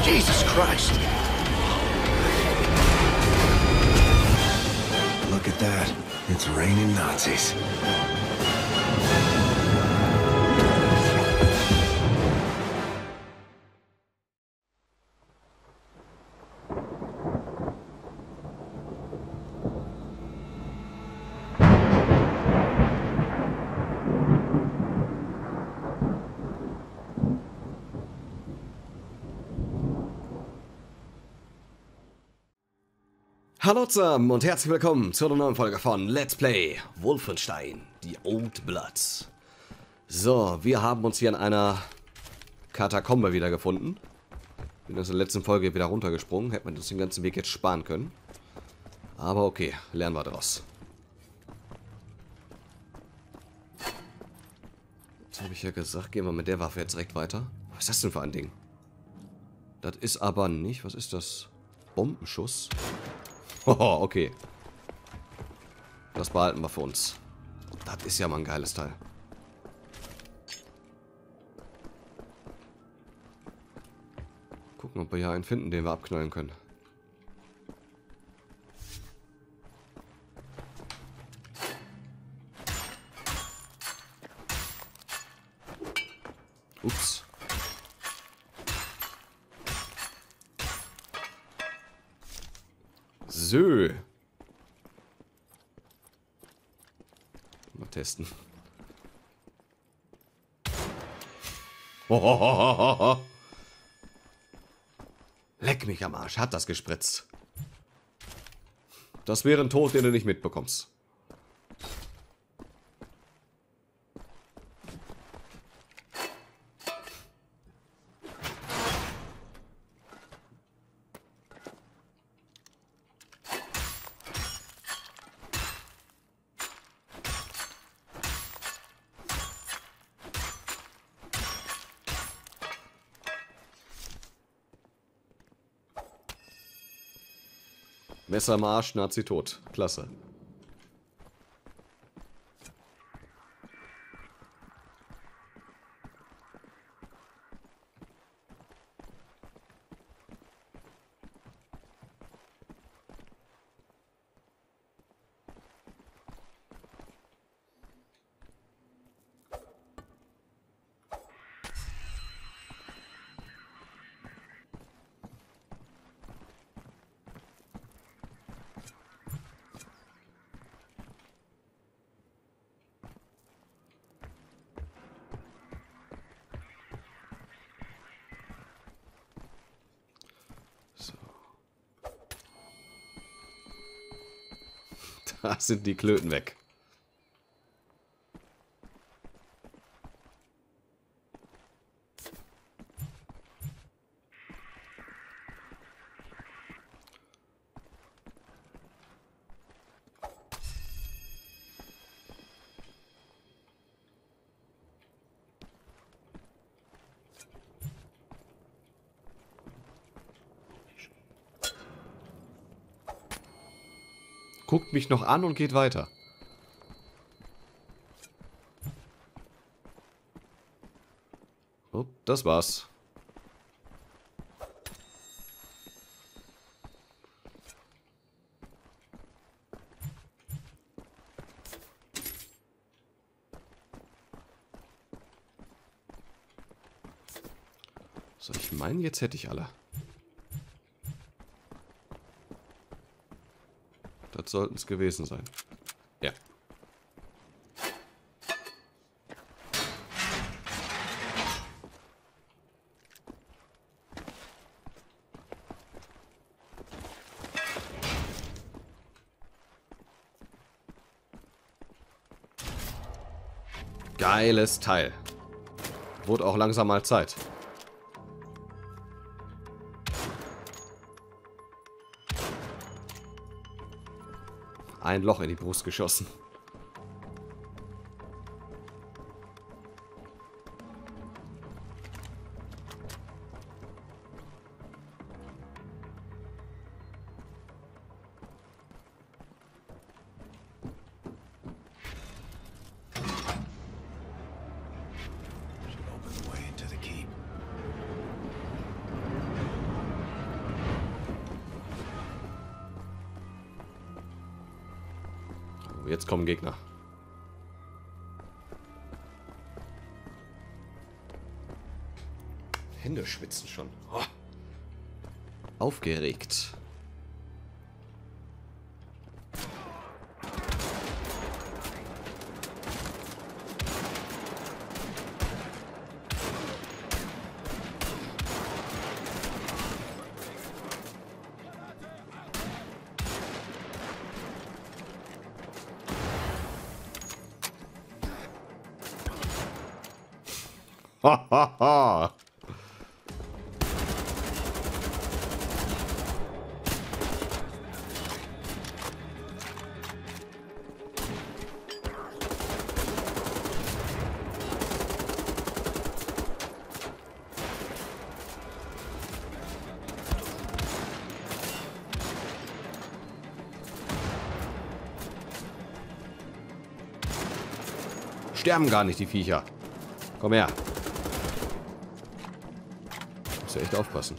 Jesus Christ. Look at that. It's raining Nazis. Hallo zusammen und herzlich willkommen zu einer neuen Folge von Let's Play Wolfenstein, die Old Bloods. So, wir haben uns hier in einer Katakombe wiedergefunden. Bin aus der letzten Folge wieder runtergesprungen, hätte man uns den ganzen Weg jetzt sparen können. Aber okay, lernen wir daraus. Jetzt habe ich ja gesagt, gehen wir mit der Waffe jetzt direkt weiter. Was ist das denn für ein Ding? Das ist aber nicht, was ist das? Bombenschuss? Oh, okay. Das behalten wir für uns. Das ist ja mal ein geiles Teil. Gucken, ob wir hier einen finden, den wir abknallen können. Ups. So. Mal testen. Leck mich am Arsch. Hat das gespritzt. Das wäre ein Tod, den du nicht mitbekommst. Messer im Arsch, Nazi tot. Klasse. Da sind die Klöten weg. Guckt mich noch an und geht weiter. Oh, das war's. So, ich meine, jetzt hätte ich alle. Das sollten es gewesen sein. Ja. Geiles Teil. Wurde auch langsam mal Zeit. Ein Loch in die Brust geschossen. Jetzt kommen Gegner. Hände schwitzen schon. Oh. Aufgeregt. Ha ha ha! Sterben gar nicht, die Viecher. Komm her. Muss ja echt aufpassen.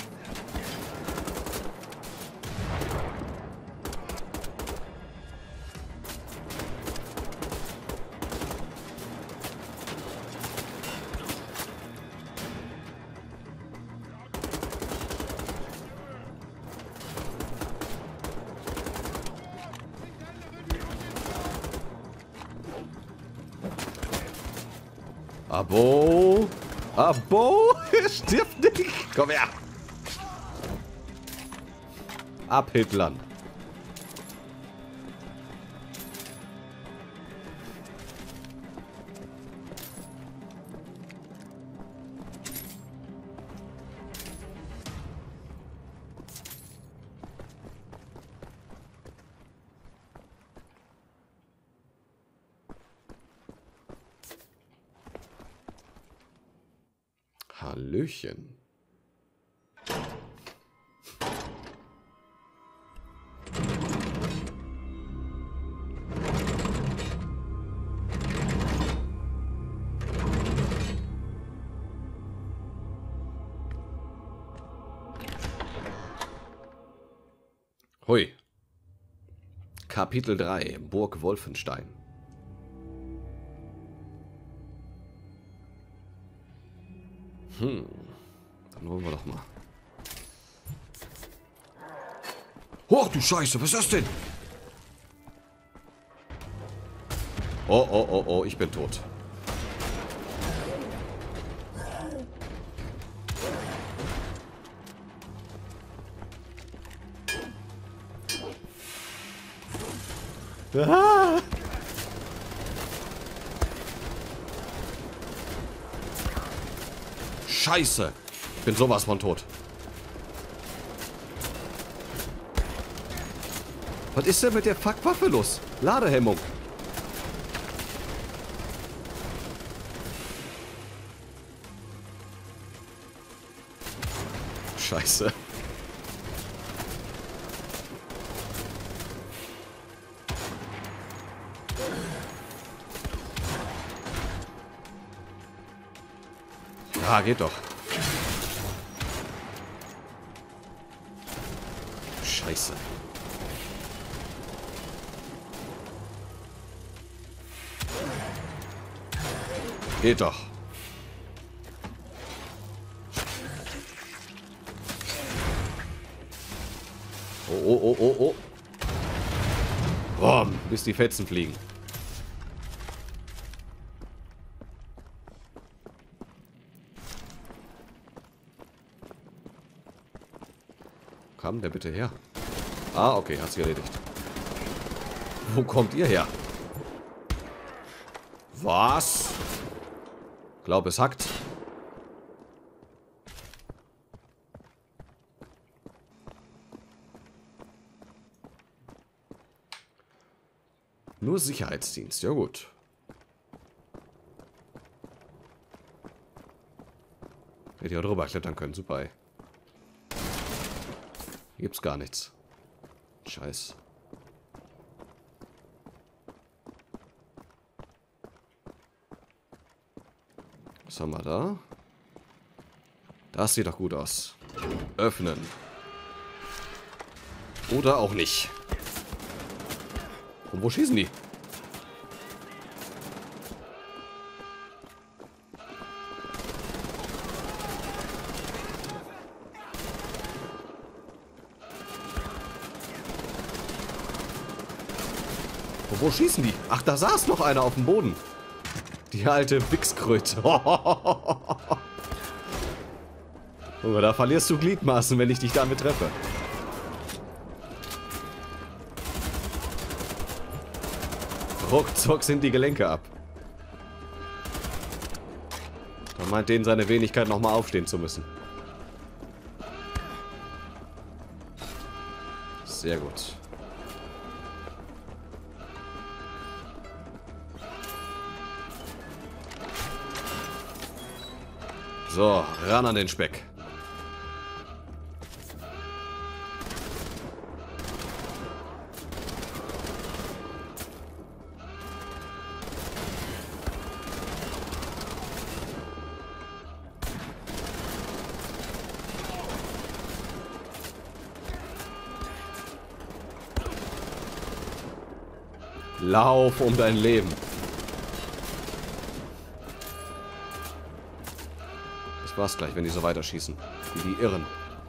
Abo! Abo! Stirbt nicht! Komm her! Ab Hitlern! Hallöchen. Hui. Kapitel 3. Burg Wolfenstein. Dann holen wir doch mal. Hoch, du Scheiße, was ist das denn? Oh, oh, oh, oh, ich bin tot. Ah! Scheiße. Ich bin sowas von tot. Was ist denn mit der Fuckwaffe los? Ladehemmung. Scheiße. Ja, geht doch. Scheiße. Geht doch. Oh, oh, oh, oh, oh. Boom, bis die Fetzen fliegen. Kam der bitte her? Ah, okay, hat sich erledigt. Wo kommt ihr her? Was? Glaub, es hackt. Nur Sicherheitsdienst, ja gut. Hätte ich auch drüber klettern können, super, ey. Hier gibt's gar nichts. Scheiß. Was haben wir da? Das sieht doch gut aus. Öffnen. Oder auch nicht. Und wo schießen die? Wo schießen die? Ach, da saß noch einer auf dem Boden. Die alte Wichskröte. Junge, da verlierst du Gliedmaßen, wenn ich dich damit treffe. Ruckzuck sind die Gelenke ab. Da meint denen seine Wenigkeit nochmal aufstehen zu müssen. Sehr gut. So, ran an den Speck. Lauf um dein Leben. Das war's gleich, wenn die so weiterschießen. Wie die Irren.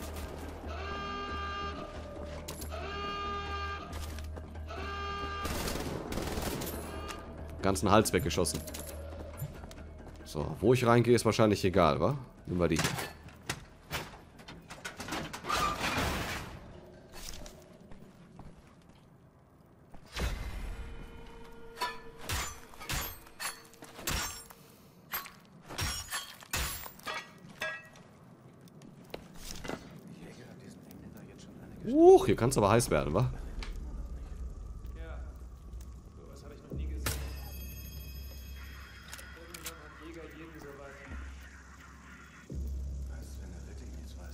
Ganzen Hals weggeschossen. So, wo ich reingehe, ist wahrscheinlich egal, wa? Nehmen wir die. Hier kann es aber heiß werden, wa? Ja, sowas habe ich noch nie gesehen. Irgendwann hat Jäger jeden so weit. Was, wenn der Rittig nichts weiß?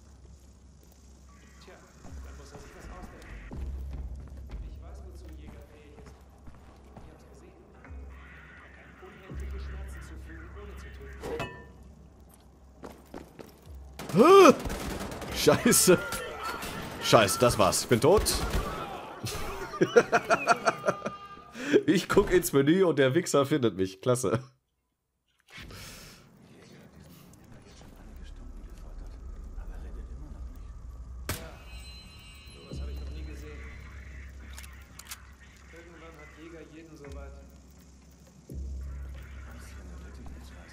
Tja, dann muss er sich was ausdenken. Ich weiß, wozu ein Jäger fähig ist. Ich hab's gesehen. Er kann unendliche Schmerzen zufügen, ohne zu töten. Scheiße. Scheiße, das war's. Ich bin tot. Ich guck ins Menü und der Wichser findet mich. Klasse. Sowas habe ich noch nie gesehen. Irgendwann hat Jäger jeden so weit. Was, wenn der Rittig nichts weiß?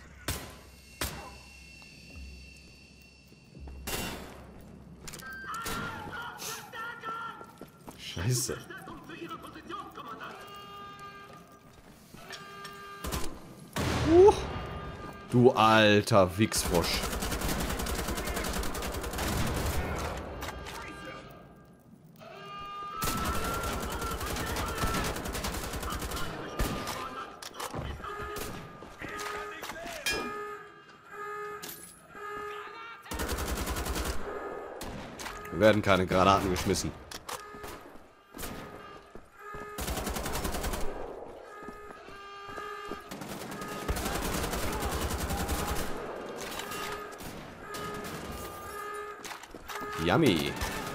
Scheiße. Du alter Wichsfrosch. Wir werden keine Granaten geschmissen. Yummy.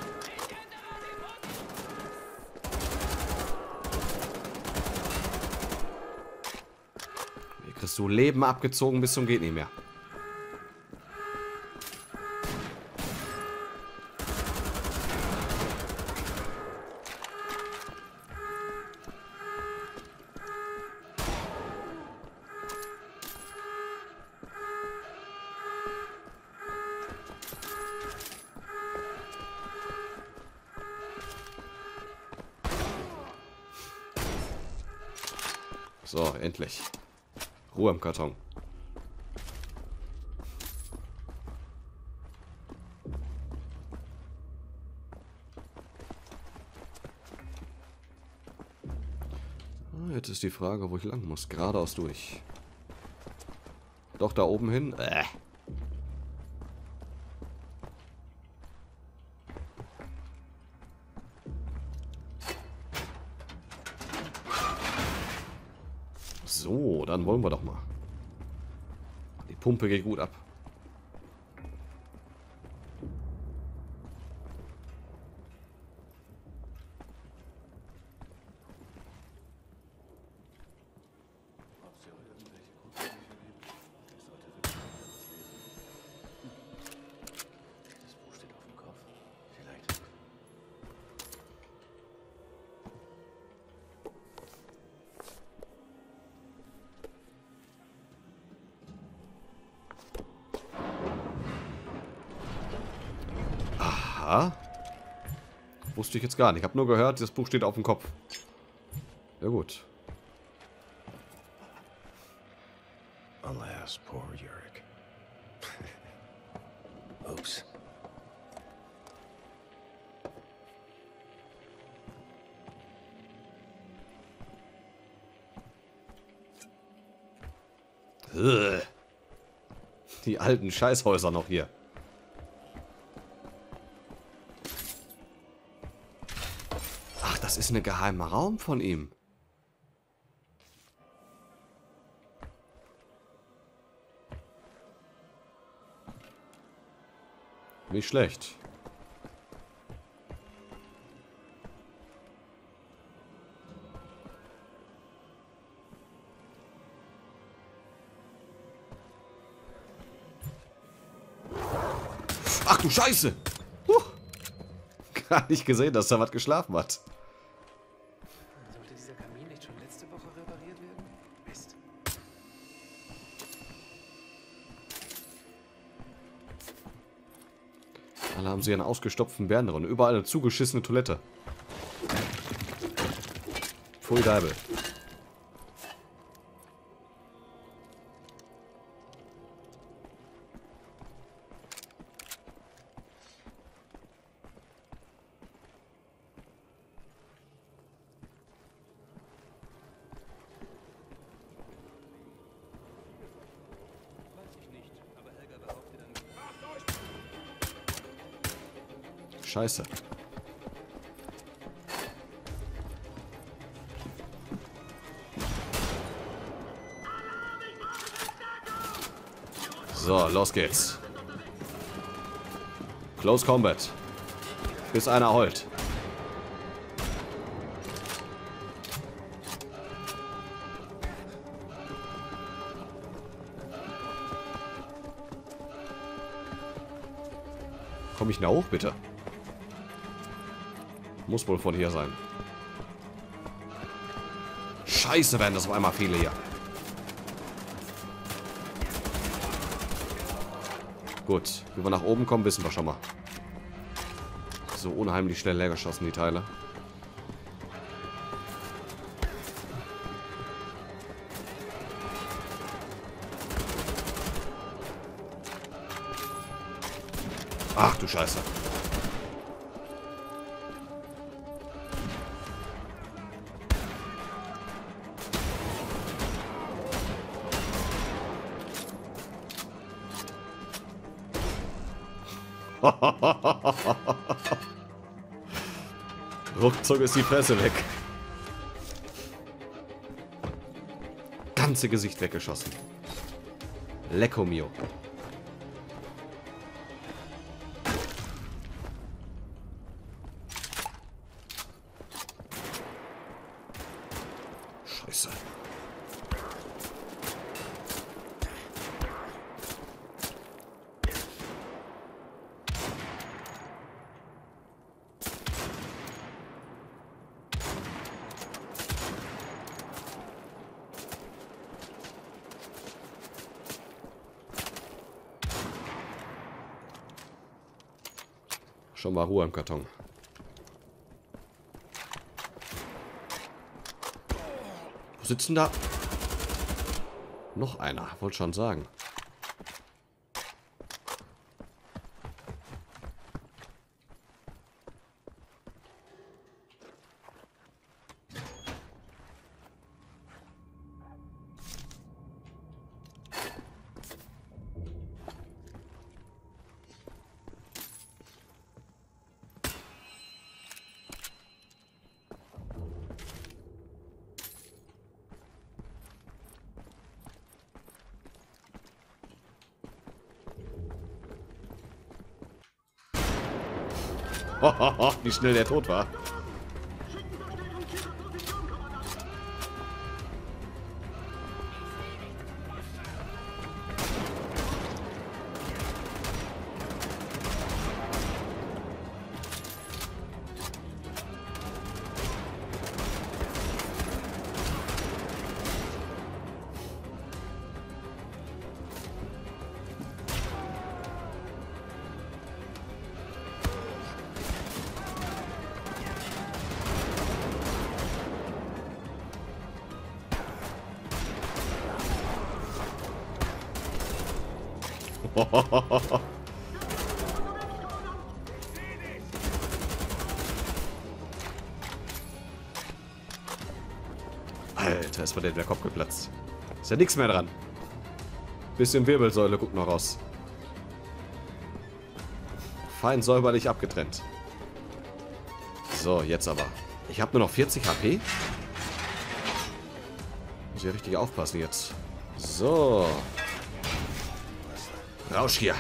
Hier kriegst du Leben abgezogen bis zum geht nicht mehr. So, endlich. Ruhe im Karton. Jetzt ist die Frage, wo ich lang muss. Geradeaus durch. Doch, da oben hin. So, dann wollen wir doch mal. Die Pumpe geht gut ab. Ja. Wusste ich jetzt gar nicht. Ich habe nur gehört, das Buch steht auf dem Kopf. Ja gut. Alas, poor Yurik. Oops. Die alten Scheißhäuser noch hier. Ach, das ist ein geheimer Raum von ihm. Nicht schlecht. Ach du Scheiße! Gar nicht gesehen, dass da was geschlafen hat. Sollte dieser Kamin nicht schon letzte Woche repariert werden? Mist. Alle haben sie einen ausgestopften Bären drin. Überall eine zugeschissene Toilette. Pfui Deibel. Scheiße. So, los geht's. Close Combat. Bis einer heult. Komm ich da hoch, bitte? Muss wohl von hier sein. Scheiße, werden das auf einmal viele hier. Gut, wie wir nach oben kommen, wissen wir schon mal. So unheimlich schnell leer geschossen, die Teile. Ach du Scheiße. Ruckzuck ist die Fresse weg. Ganze Gesicht weggeschossen. Lecco mio. Scheiße. Schon mal Ruhe im Karton. Wo sitzt denn da? Noch einer, wollte schon sagen. Wie schnell der tot war. Alter, ist bei der Kopf geplatzt. Ist ja nichts mehr dran. Bisschen Wirbelsäule, guckt noch raus. Fein säuberlich abgetrennt. So, jetzt aber. Ich habe nur noch 40 HP. Muss ich richtig aufpassen jetzt. So. Rausch hier.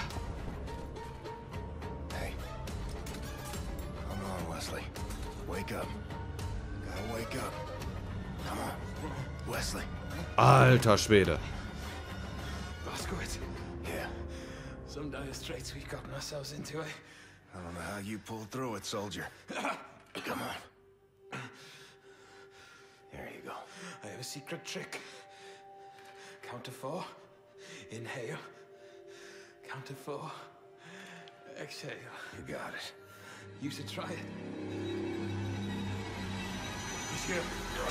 Hey. Come on, Wesley. Wake up. Gotta wake up. Come on. Wesley. Alter Schwede. Blazkowicz. Yeah. Some dire straits we've gotten ourselves into, eh? I don't know how you pulled through it, soldier. Come on. There you go. I have a secret trick. Count to 4. Inhale. Count to 4. Exhale. You got it. You should try it. Monsieur.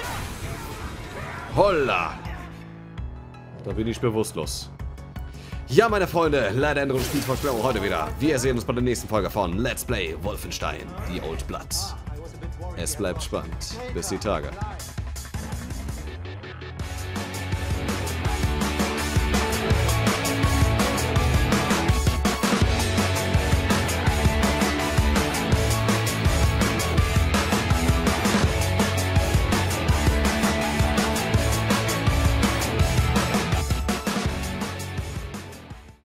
Holla! Da bin ich bewusstlos. Ja, meine Freunde, leider Änderung des Spiels auch heute wieder. Wir sehen uns bei der nächsten Folge von Let's Play Wolfenstein, The Old Blood. Es bleibt spannend. Bis die Tage.